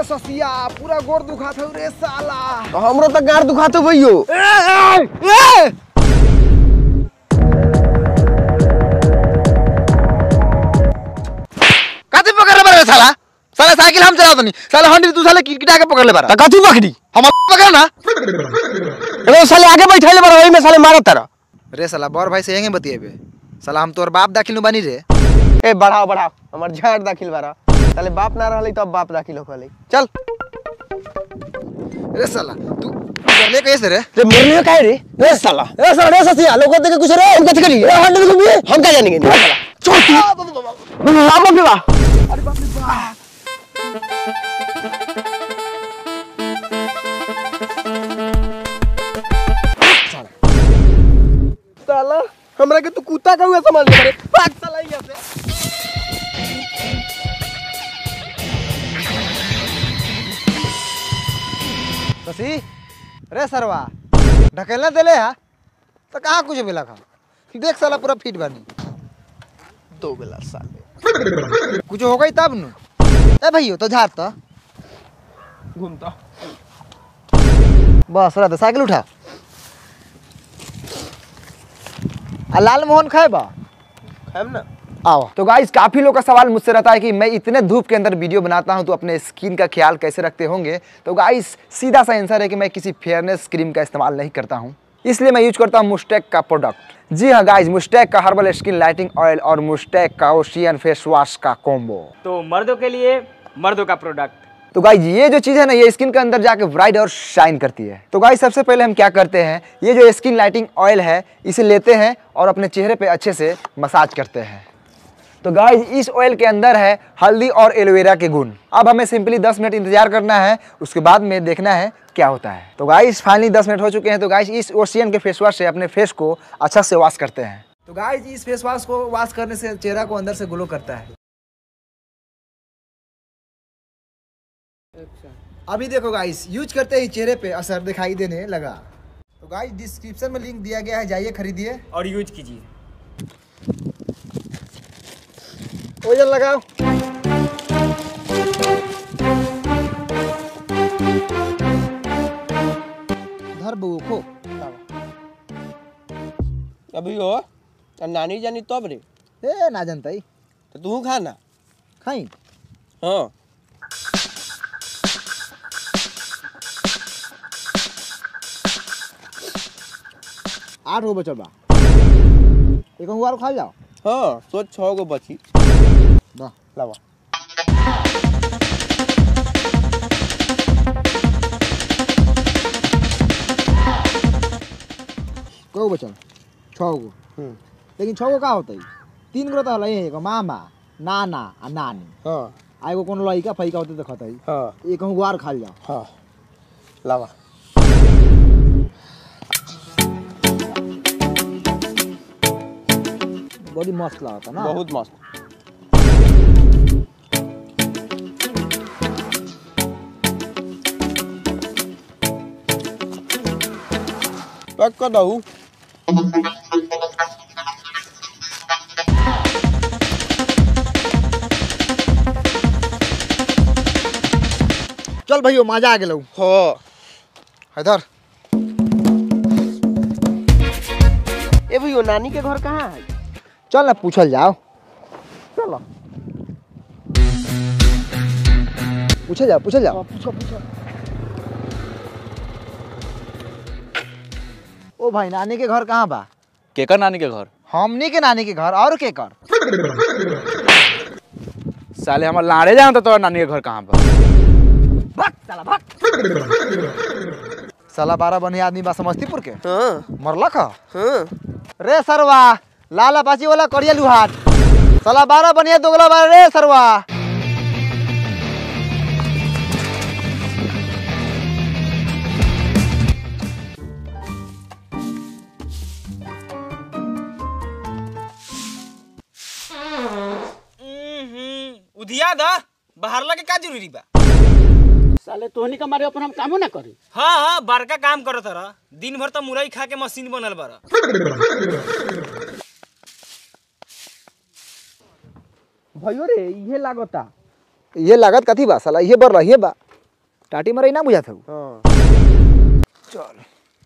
रे ससिया पूरा गोड़ दुखात हो रे साला। हमरो त गाड़ दुखात हो भइयो। काती पकड़ ले बारे साला। साला साइकिल हम चलावत नहीं। साला हंडी तू साले किटकिटा के पकड़ ले बारा। त काती पकड़ी? हम पकड़ ना। ए साले आगे बैठाइले बारा ओई में साले मारत तारा। रे साला बड़ भाई से हेंगे बतिएबे। साला हम तोर बाप दाखिल नु बानी रे। ए बढ़ाओ बढ़ाओ हमर झाड़ दाखिल बारा। साले बाप ना रहले तब बाप दाखिल होखले। चल। रे साला तू करले कैसे रे? रे मरले काहे रे? रे साला रे ससिया लोग देख के कुछ रे हम कथि करी? ए हंडी घूमिए हम का जानेंगे नहीं साला। चल बाप रे बा। अरे बाप रे बा। साला हमरा के तू कुत्ता कहू समझ ले रे। भाग साला यहां से। ससी रे सरवा ढकेलना देले हा तो कहाँ कुछ बेला खा देख साला पूरा फिट बानी दो बेला साले कुछ हो गई तब न ए भैयो तो झाड़ तो घूमता बस रहा साइकिल उठा लाल मोहन खाए बा खाएम ना। आओ। तो गाइस काफी लोग का सवाल मुझसे रहता है कि मैं इतने धूप के अंदर वीडियो बनाता हूं तो अपने स्किन का ख्याल कैसे रखते होंगे। तो गाइस सीधा सा आंसर है कि मैं किसी फेयरनेस क्रीम का इस्तेमाल नहीं करता हूं, इसलिए मैं यूज करता हूं मुस्टैक का प्रोडक्ट। जी हाँ गाइस, मुस्टैक का हर्बल स्किन लाइटिंग ऑयल और मुस्टैक का ओशियन फेस वॉश का कॉम्बो। तो मर्दों के लिए मर्दों का प्रोडक्ट। तो गाइस ये जो चीज़ है ना, ये स्किन के अंदर जाके ब्राइट और शाइन करती है। तो गाइस सबसे पहले हम क्या करते हैं, ये जो स्किन लाइटिंग ऑयल है इसे लेते हैं और अपने चेहरे पे अच्छे से मसाज करते हैं। तो गाइस इस ऑयल के अंदर है हल्दी और एलोवेरा के गुण। अब हमें सिंपली 10 मिनट इंतजार करना है, उसके बाद में देखना है क्या होता है। तो गाइस फाइनली 10 मिनट हो चुके हैं। तो गाइस इस ओशियन के फेस वॉश से अपने फेस को अच्छा से वॉश करते हैं। तो गाइस इस फेस वॉश को वॉश करने से चेहरा को अंदर से ग्लो करता है। अभी देखो गाइस यूज करते ही चेहरे पे असर दिखाई देने लगा। तो गाइस डिस्क्रिप्शन में लिंक दिया गया है, जाइए खरीदिए और यूज कीजिए। ओजन लगाओ। धर बहू खो अभी हो नानी जानी तब रे। ए ना जानता ही तो तू खा ना। खाई। हां आठ गो बचल बा, एक और खा जाओ। हां सोच 6 गो बची वाह लावा। को बचल 6 गो। लेकिन 6 गो का होता है, 3 गो तो है एगो मामा नाना आ नानी। हां आ एगो कोनो लइका फइका होते तो खाता है। हां एक और खा जाओ। हां लावा। बड़ी मस्त लगता ना, बहुत मस्त। पैक कर दऊ। चल भैया मजा आ गेलौ। हो इधर ए भैया नानी के घर कहाँ है? चल ना पूछल जाओ। चलो पूछल जाओ पूछल जाओ। पूछो। ओ भाई नानी के घर कहाँ बा? केकर नानी के घर? हमनी के नानी के घर और केकर? साले हमार लाड़े जान तो नानी के घर कहाँ बा? भाग साला भाग। साला 12 बनिया आदमी बा समस्तीपुर के। हां मरलक ह। हां रे सरवा लाल अपाची वाला करिया लुहाट। साला 12 बनिया दोगला बा रे सरवा। उधिया दा बाहर लगे का जरूरी बा? साले तोहनी का मारे अपन हम कामो ना करी। हाँ बड़का काम करत रहा, दिन भर तो मुरई खा के मशीन बनल बारा। भयो रे ये लागता। ये लागत कथी बा साला, ये बर रही बा। टाटी मरई ना बुझात हूँ। हाँ चल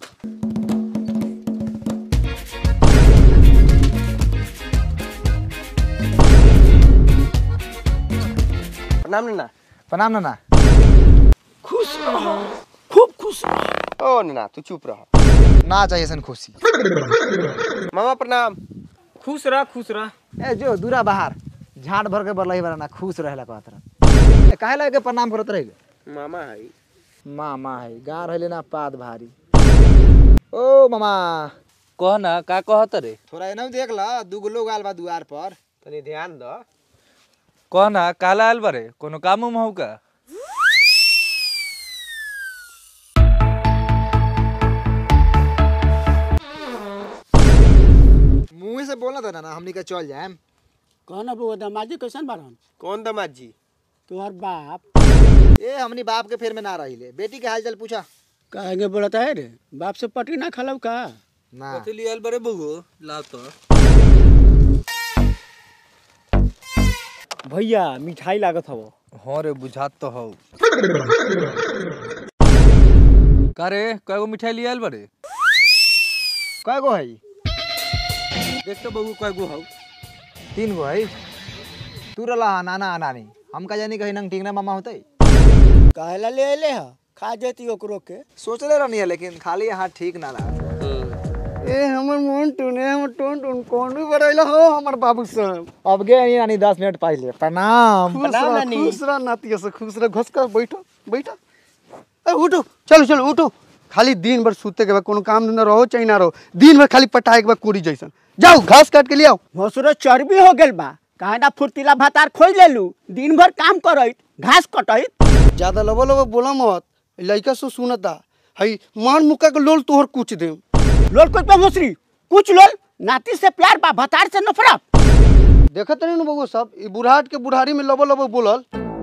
प्रणाम नन्ना। प्रणाम नाना। खुश रहो, खूब खुश रहो। ओ नन्ना तू चुप रह। ना चाहिए सन खुशी। मामा प्रणाम। खुश रह। ए जो दूरा बाहर झाड़ भर के बरलही बरा ना खुश रहेला कहत रह। काहे लगे प्रणाम करत रहे? मामा है। मामा है गा रहले ना पाद भारी। ओ मामा कह ना का कहत रे? थोड़ा एना देख ला दूगो लोग आल बा दुआर पर। तनी ध्यान दो। कह ना काला आयल बारे कोनो काम उम हौ का? मुंह से बोलना था ना हमनी का चल जाए। कहना बउआ दामाजी कैसन बारन? कौन दामाद जी? तोहर बाप ए हमनी बाप के फेर में ना रहिले। बेटी के हालचाल पूछा काहे बोलता है रे? बाप से पटी ना खलौ का? ना। कथि लियल बारे बहू लाव तो। भैया मिठाई लागत हवो। हाँ रे बुझात तो हौ। का रे कएगो मिठाई लियल बारे? कय गो है? देख तो बहू कएगो हौ। 3 गो है। तू रला नाना नानी हम का जानी कहीं नंग ठीक ना मामा होते। काहेला ले अइले ह? खा जेती ओकरो के। सोचले रहनी है लेकिन खाली हाथ ठीक ना लगा। ए हमर मोन टुने हमर टोन कौन भी बड़ैला हो हमर बाबू साहब। अब गए नानी 10 मिनट पहले। प्रणाम। खुश रह नातिया से खुश रह। घस कर बैठो बैठो। ए उठो चलो उठो। खाली दिन भर सूते के बाद कोनो काम धंधा रहो चाहे ना रहो, दिन भर खाली पटाए के बाद कुड़ी जैसन। जाओ घास काट के ले आओ। भसुरो चर्बी हो गेल बा। काहे ना फुर्तीला भातार खोज लेलू। दिन भर काम करैत घास कटैत। ज्यादा लबो बोला मत। लइका सो सुनता हई मार मुक्का के लोल तोहर कुछ दे। लोल कुछ पे भोसरी कुछ लोल। नाती से प्यार बा भातार से नफरत। देखत नहीं न बबू सब ई बुढ़ाट के बुढ़ारी में लबो बोलल।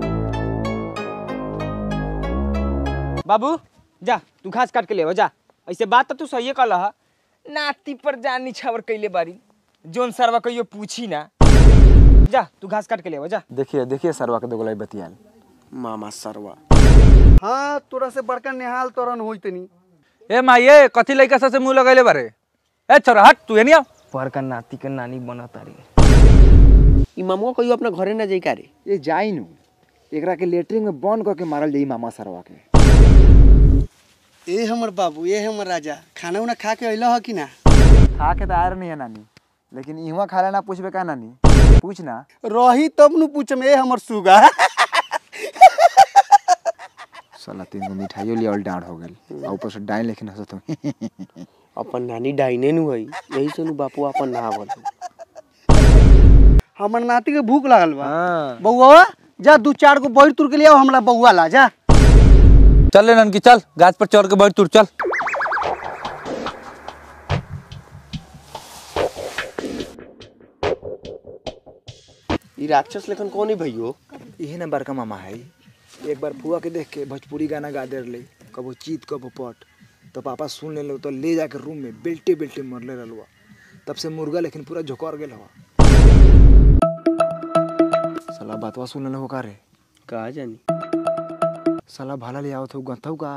बाबू जा तू घास काट के ले जा। ऐसे बात तो तू सही कहला। नाती पर जान निछावर कैले बारी जोन सरवा कहियो पूछी ना। जा तू घास काट के ले जा। देखिए सरवा के दोगलाई बतियाल। मामा सरवा। हाँ तोरा से बड़का निहाल तोरन होई तनी। ए माये कथि लइका से मुंह लगैले बारे? ए छोरा हट तू एनी आ। पर का नाती के नानी बना तारी। ई मामुआ कहियो अपना घरे ना जाई का रे? ये जाई नु एकरा के लेटरिन में बंद करके मारल जाई मामा सरवा के। ए हमर बाबू ए हमर राजा खाना उना खा के अइला ह कि ना? खा के तो आ नहीं है नानी लेकिन इहवा खाला ना पूछबे का नानी? पूछ ना। रही तब नु पूछम ए हमर सुगा। साला 3 गो मिठाइयो लिया डांड हो गेल। ऊपर से डाइन लेकिन हंसत हूं। अपन नानी डाइने नु हई, यही से नु बापू अपन ना बोल। हमर नाती के भूख लागल बा। बउआ जा 2-4 गो बैर तुर के ले आओ हमरा बउआ ला जा। चल ले ननकी चल गाछ पर चढ़ के बैठ तू चल। ई राक्षस लेखन कौन है भइयो? यही ना बड़का मामा है। एक बार फुआ के देख के भोजपुरी गाना गा दे रहे। कबो चीत कबो पट तो पापा सुन ले तो ले जाके रूम में बेल्टे बेल्टे मरले रहलुआ। तब से मुर्गा लेकिन पूरा झोकर गेल हवा। साला बातवा सुन ले हो का रे? का जानी साला भाला ले आवत हो गंथौ का?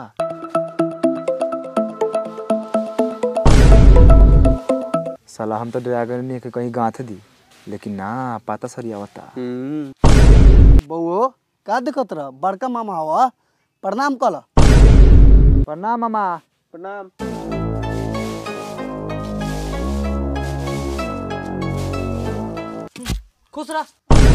साला हम तो ड्रैगन ने के कहीं गांथ दी लेकिन ना पाता सरी आवता। बउओ का देखत रह? बड़का मामा हवा। प्रणाम कल। प्रणाम मामा। प्रणाम। खुश रह।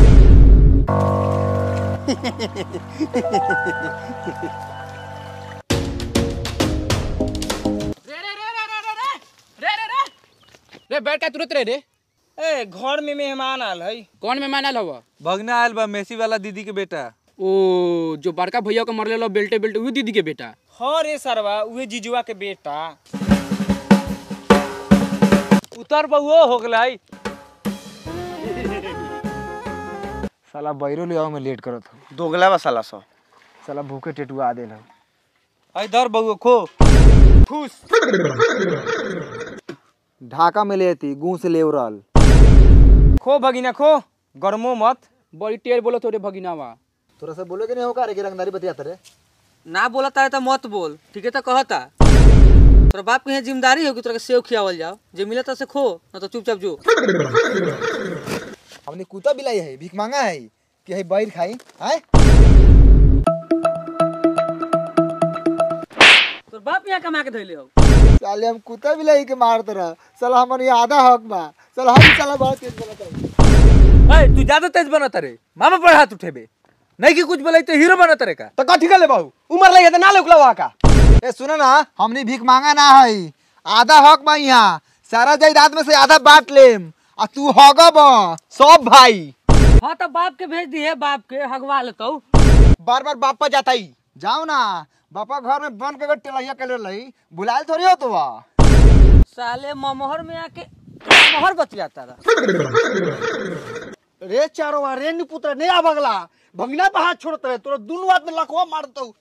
रे बैठ का तुरंत रे रे। ए घर में मेहमान आल है। कौन मेहमान आयल हवा? भगना आयल बा मेसी वाला दीदी के बेटा। ओ जो बड़का भैया को मरले लो बेल्टे बेल्टे वही दीदी के बेटा। हाँ रे सरवा उहे जीजुआ के बेटा। उतर बहुओ हो गलाई। साला बैरो ले आओ में लेट करत हो। दोगला बा साला सो। साला भूखे टेटुआ देल हो। आई धर बहुओ खो। खुश ढाका में लेती गूं से लेवरल। खो भगिना खो गर्मो मत। बड़ी टेर बोलो तोरे भगिनावा। थोड़ा सा बोले कि नहीं होगा रे कि रंगदारी बतियात रे। ना बोलता है तो मत बोल, ठीक है? तो कहता तोरा बाप के यहाँ जिम्मेदारी हो कि तोरा के सेव खियावल जाओ, जे मिले तो से खो, ना तो चुपचाप जो। हमने कुत्ता बिलाई है, भीख मांगा है कि है बैर खाई है। तोर बाप यहाँ कमा के धइले हो। साले हम कुत्ता बिलाई के मारत रह, साला हमन ये आधा हक बा, साला हम साला बहुत तेज बोलत है। ए तू ज्यादा तेज बनत रे, मामा पर हाथ उठेबे नहीं कि कुछ बोलाई तो हीरो बनत रे का। तो कथी कर ले बाबू, उमर लगे तो ना लोकला वहाँ का। ए सुनो ना, हमने भीख मांगा ना है, आधा हक बा यहाँ, सारा जायदाद में से आधा बांट लेम, आ तू हगा बा सब भाई। हाँ तो बाप के भेज दिए, बाप के हगवा लेतो। बार बार बापा जाता ही जाओ ना, बापा घर में बन के टेलैया के लई बुलाए थोड़ी हो तो वा। साले ममहर में आके ममहर बतियाता रहा। रे चारो रे नी पुत्र नहीं आ बगला, भंगना पे हाथ छोड़त रहे, तोरा दुनु हाथ में लखवा मारतो।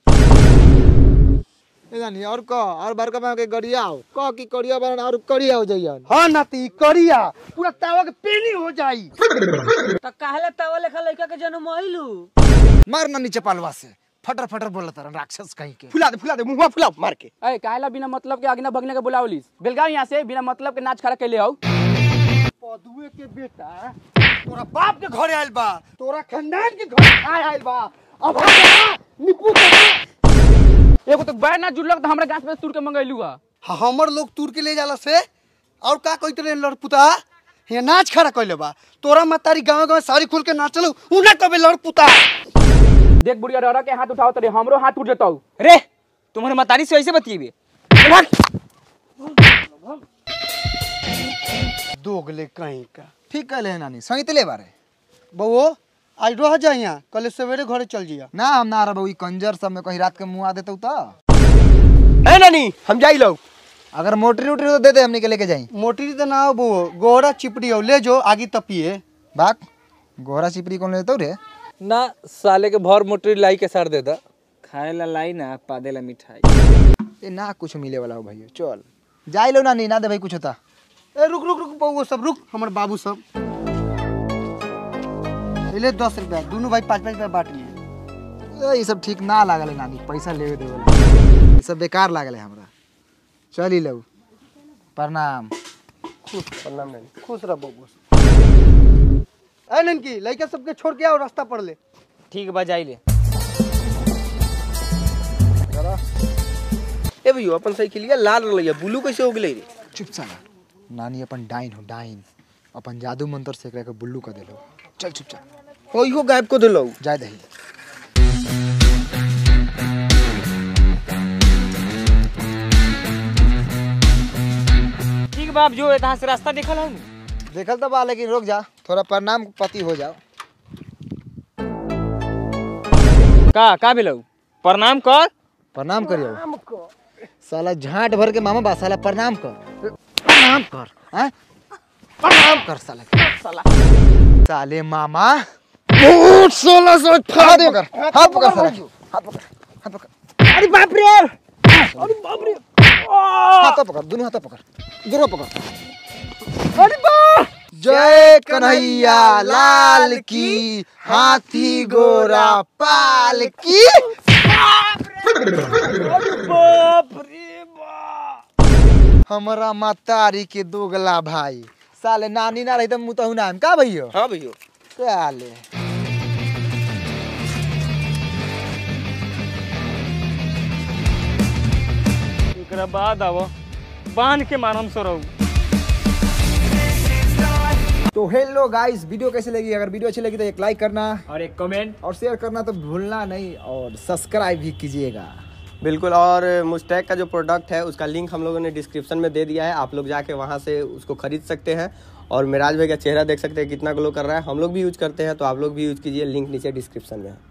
ए जानी और का और बरका में के गरियाओ का की करिया बन और करियाओ जइयन। हाँ नाती करिया पूरा तावा के पेनी हो जाई। तो काहले तवा लेखा लइका के जन्म आइलू। मार ना नीचे पालवा से, फटर फटर बोलत रह राक्षस कहीं के। फुला दे मुंहवा फुला मार के। ए काहेला बिना मतलब के आगना भगने के बुलावलिस, बेलगांव यहाँ से बिना मतलब के नाच खड़ा कैले हो। पदुए के बेटा तोरा बाप के घरे आइल बा, तोरा खानदान के घरे आइल बा। अब निपू एगो तो बैर ना जुड़लक तो हमरा गाछ पे तुर के मंगैलू हा। हमर लोग तूर के ले जाला से और का कहत रहे लड़पुता ये नाच खड़ा कइले बा। तोरा मतारी गांव साड़ी खोल के नाचलो उना कबे लड़पुता। देख बुढ़िया डरा के हाथ उठाओ तरे हमरो हाथ उठ जताऊ। रे तुम्हारे मतारी से ऐसे बतिएबे। दोगले कहीं का। ठीक कहले है नानी, सहितले बारे। बउओ आज रह जा यहाँ, कल सवेरे घरे चल जिया। ना हम ना रह ई कंजर सब में कहीं रात के मुंह आ देतौ त। ए नानी हम जाई लो। अगर मोटरी उटरी तो दे दे, हमनी के लेके जाई। मोटरी तो ना हो बउओ, गोरा चिपड़ी हो ले जो आगे तपिए। बाक गोरा चिपरी कौन लेतौ रे? ना साले के भर मोटरी लाई के सार दे दा। खाए ला लाई ना, पादे ला मिठाई। ए ना कुछ मिले वाला हो भाई, चल जाई लो नानी, ना दे भाई कुछ होता। ए रुक रुक रुक बउओ सब रुक, हमर बाबू सब ले 10 रुपया, दोनों भाई 5-5 रुपया बांट लिए। ये सब ठीक ना लागल है नानी, पैसा लेवे दे वाला ये सब बेकार लागल है हमरा। चल ही लो, प्रणाम। प्रणाम नानी, खुश रह बउओ। ए ननकी लइका सबके छोड़ के आओ, रास्ता पड़ ले। ठीक बा जाई ले। ए भैया अपन साइकिलिया लाल रलैया, ब्लू कैसे हो गेलै रे? चुप साला, नानी अपन डाइन हो डाइन, अपन जादू मंत्र से एकरा के बुल्लू कर देलो। चल चुपचाप ओइहो गायब को देलौ। जाय दही। ठीक बाप जो यहाँ से रास्ता देखल हो। देखल तो बा, लेकिन रुक जा, थोड़ा प्रणाम पति हो जाओ। का भेलौ? प्रणाम कर। प्रणाम करियो। साला झाट भर के मामा बा, साला प्रणाम कर, प्रणाम कर, हैं? प्रणाम कर साला साले मामा। बहुत 1600 हाथ पकड़, हाथ पकड़ साला, हाथ पकड़, हाथ पकड़। अरे बाप रे, अरे बाप रे, हाथ पकड़, दोनों हाथ पकड़, दोनों पकड़। अरे बाप। जय कन्हैया लाल की, हाथी गोरा पाल की। बाप रे बाप। हमारा मातारी के दोगला भाई, साले नानी ना रही तो मुतहु नाम का भैया। हां भैया साले एकरा बाद आव बांध के मारम सो। तो हेलो गाइस, वीडियो कैसे लगी? अगर वीडियो अच्छी लगी तो एक लाइक करना और एक कमेंट और शेयर करना तो भूलना नहीं, और सब्सक्राइब भी कीजिएगा। बिल्कुल। और मुस्टैक का जो प्रोडक्ट है उसका लिंक हम लोगों ने डिस्क्रिप्शन में दे दिया है, आप लोग जाके वहाँ से उसको खरीद सकते हैं। और मिराज भाई का चेहरा देख सकते हैं कितना ग्लो कर रहा है, हम लोग भी यूज करते हैं, तो आप लोग भी यूज कीजिए, लिंक नीचे डिस्क्रिप्शन में है।